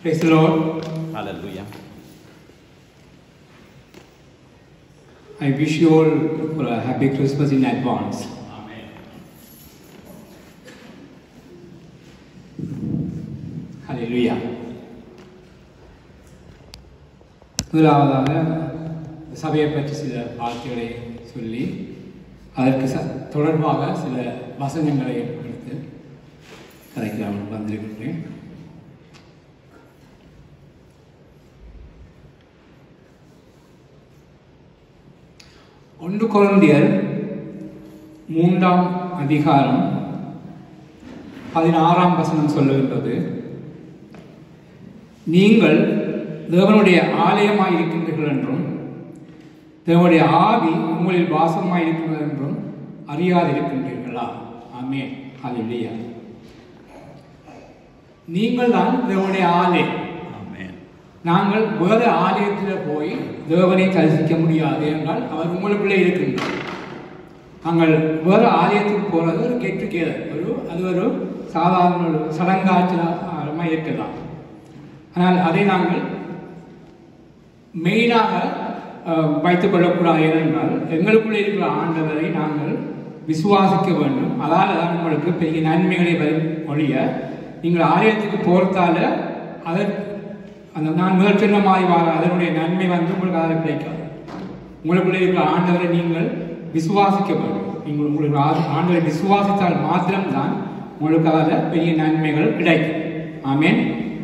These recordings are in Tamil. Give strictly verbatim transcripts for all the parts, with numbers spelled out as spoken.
Praise the Lord. Hallelujah. I wish you all a happy Christmas in advance. Amen. Hallelujah. முதலாவதாக சபையை பற்றி சில வார்த்தைகளை சொல்லி அதற்கு ச தொடர்பாக சில வசனங்களை எடுத்து கதைக்கலாம் வந்திருக்கின்றேன். ஒன்று கொரிந்தியர் மூன்றாம் அதிகாரம் பதினாறாம் வசனம் சொல்லுகின்றது, நீங்கள் தேவனுடைய ஆலயமாய் இருக்கின்றீர்கள் என்றும் தேவனுடைய ஆவி உங்களில் வாசமாய் இருக்கின்றது என்றும் அறியாதிருக்கின்றீர்களா? ஆமென். ஹல்லேலூயா. நீங்கள் தான் தேவனுடைய ஆலயம். நாங்கள் வேறு ஆலயத்தில் போய் தேவனை தரிசிக்க முடியாது என்றால் அவர் உங்களுக்குள்ளே இருக்கின்றார். நாங்கள் வேறு ஆலயத்துக்கு போகிறது ஒரு கெட்டு கேது ஒரு அது ஒரு சாதாரண ஒரு சடங்காச்சாரமாக இருக்கலாம். ஆனால் அதை நாங்கள் மெயினாக வைத்துக் கொள்ளக்கூடாது. ஏனென்றால் எங்களுக்குள்ளே இருக்கிற ஆண்டவரை நாங்கள் விசுவாசிக்க வேண்டும். அதால் தான் உங்களுக்கு பெரிய நன்மைகளை வரும் ஒழிய நீங்கள் ஆலயத்துக்கு போகிறதால அதற்கு அந்த நான் முதல் சொன்ன மாதிரி வார அதனுடைய நன்மை வந்து உங்களுக்கு அதில் கிடைக்காது. உங்களுக்குள்ளே இருக்கிற ஆண்டவரை நீங்கள் விசுவாசிக்க வேண்டும். நீங்கள் உங்களுக்கு ஆண்டவரை விசுவாசித்தால் மாத்திரம்தான் உங்களுக்கு அதில் பெரிய நன்மைகள் கிடைக்கும். ஆமென்.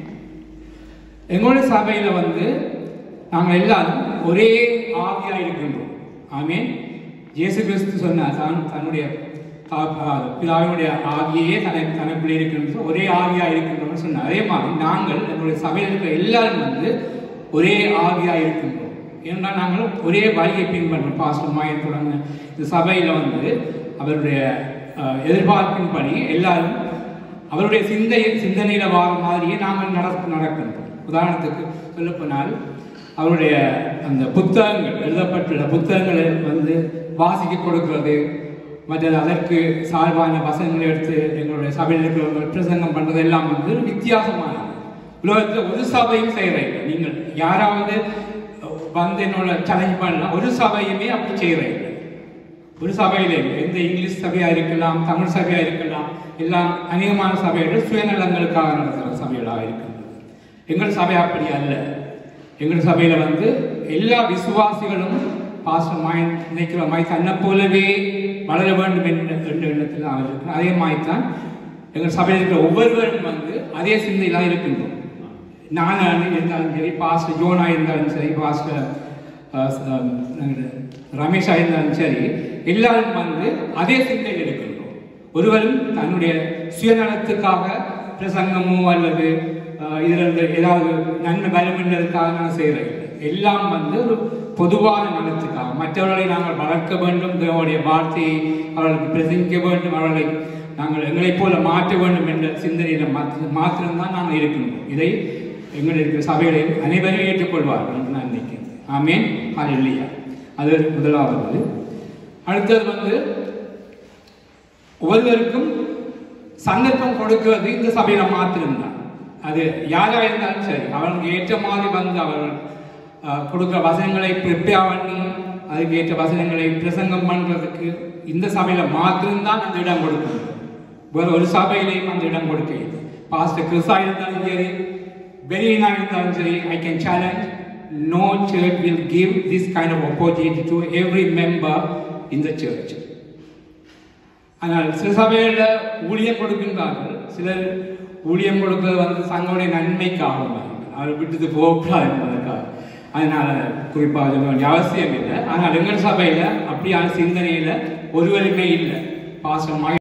எங்களுடைய சபையில் வந்து நாங்கள் எல்லாரும் ஒரே ஆவியாக இருக்கின்றோம். ஆமென். இயேசு கிறிஸ்து சொன்னார், தான் தன்னுடைய பிதாவினுடைய ஆவியே தன தனக்குள்ளே இருக்கின்ற ஒரே ஆவியாக இருக்கின்றோம்னு சொன்னார். அதே மாதிரி நாங்கள் எங்களுடைய சபையில் இருக்கிற எல்லாரும் வந்து ஒரே ஆவியாக இருக்கின்றோம். ஏனென்றால் நாங்கள் ஒரே வழியை பின்பற்றோம். பாஸ்டர் மாயன் தொடங்க இந்த சபையில் வந்து அவருடைய எதிர்பார்ப்பின்படி எல்லாரும் அவருடைய சிந்தை சிந்தனையில் வார மாதிரியே நாங்கள் நட நடக்கின்றோம். உதாரணத்துக்கு சொல்லப்போனால் அவருடைய அந்த புத்தகங்கள் எழுதப்பட்டுள்ள புத்தகங்களை வந்து வாசிக்க கொடுக்கிறது, மற்றது அதற்கு சார்பான வசனங்களை எடுத்து எங்களுடைய சபையில் இருக்கிறவர்கள் பிரசங்கம் பண்ணுறது எல்லாம் வந்து வித்தியாசமானது. உலகத்தில் ஒரு சபையும் செய்கிறீங்க. நீங்கள் யாராவது வந்து என்னோட சேலஞ்ச் பண்ணலாம், ஒரு சபையுமே அப்படி செய்கிறீங்க. ஒரு சபையிலே எந்த இங்கிலீஷ் சபையாக இருக்கலாம், தமிழ் சபையாக இருக்கலாம், எல்லாம் அநேகமான சபைகள் சுயநலங்களுக்காக நடத்துகிற சபைகளாக இருக்கின்றன. எங்கள் சபை அப்படி அல்ல. எங்கள் சபையில் வந்து எல்லா விசுவாசிகளும் பாசமாய் நினைக்கிற மாதிரி தன்னை போலவே வளர வேண்டும் என்ற என்ற எண்ணத்தில் அவர் இருக்கிறார். அதே மாதிரி தான் எங்கள் சபையில் இருக்கிற ஒவ்வொருவரும் வந்து அதே சிந்தையில் இருக்கின்றோம். நானாக இருந்தாலும் சரி, பாஸ்டர் ஜோனாக இருந்தாலும் சரி, பாஸ்டர் ரமேஷாக இருந்தாலும் சரி, எல்லாரும் வந்து அதே சிந்தையில் இருக்கின்றோம். ஒருவரும் தன்னுடைய சுயநலத்துக்காக பிரசங்கமோ அல்லது இதில் ஏதாவது நன்மை வலுமின்றதுக்காக நான் செய்கிறேன். எல்லாம் வந்து ஒரு பொதுவான நலத்துக்காக மற்றவர்களை நாங்கள் வளர்க்க வேண்டும், தேவனுடைய வார்த்தையை அவர்களுக்கு பிரசங்கிக்க வேண்டும், அவர்களை நாங்கள் எங்களைப் போல மாற்ற வேண்டும் என்ற சிந்தனையில் மாற்ற மாத்திரம்தான் நாங்கள் இருக்கின்றோம். இதை எங்களுடைய சபைகளை அனைவரும் ஏற்றுக்கொள்வார்கள் என்று நான் நினைக்கிறேன். ஆமென். ஹல்லேலூயா. அது முதலாவது. அடுத்தது வந்து ஒவ்வொருவருக்கும் சந்தர்ப்பம் கொடுக்கிறது இந்த சபையில் மாத்திரம்தான். அது யாராக இருந்தாலும் சரி, அவர்களுக்கு ஏற்ற மாதிரி வந்து அவர்கள் கொடுக்குற வசனங்களை ப்ரிப்பேர் பண்ணி அதுக்கு ஏற்ற வசனங்களை பிரசங்கம் பண்ணுறதுக்கு இந்த சபையில் மாத்திரம்தான் அந்த இடம் கொடுக்கணும். வேறு ஒரு சபையிலையும் அந்த இடம் கொடுக்க பாஸ்டர் கிறிஸா இருந்தாலும் சரி, பெரியனா இருந்தாலும் சரி, I can challenge, no church will give this kind of opportunity to every member in the church. ஆனால் சில சபையில் ஊழியம் கொடுக்கின்றார்கள். சிலர் ஊழியம் கொடுக்கிறது வந்து தங்களுடைய நன்மைக்காக அவர் விட்டுட்டு போகக்கூடாது என்பதற்காக. அதனால் குறிப்பாக சொல்ல வேண்டிய அவசியம் இல்லை. ஆனால் எங்கள் சபையில் அப்படியான சிந்தனையில் ஒருவருமே இல்லை. பாசமாக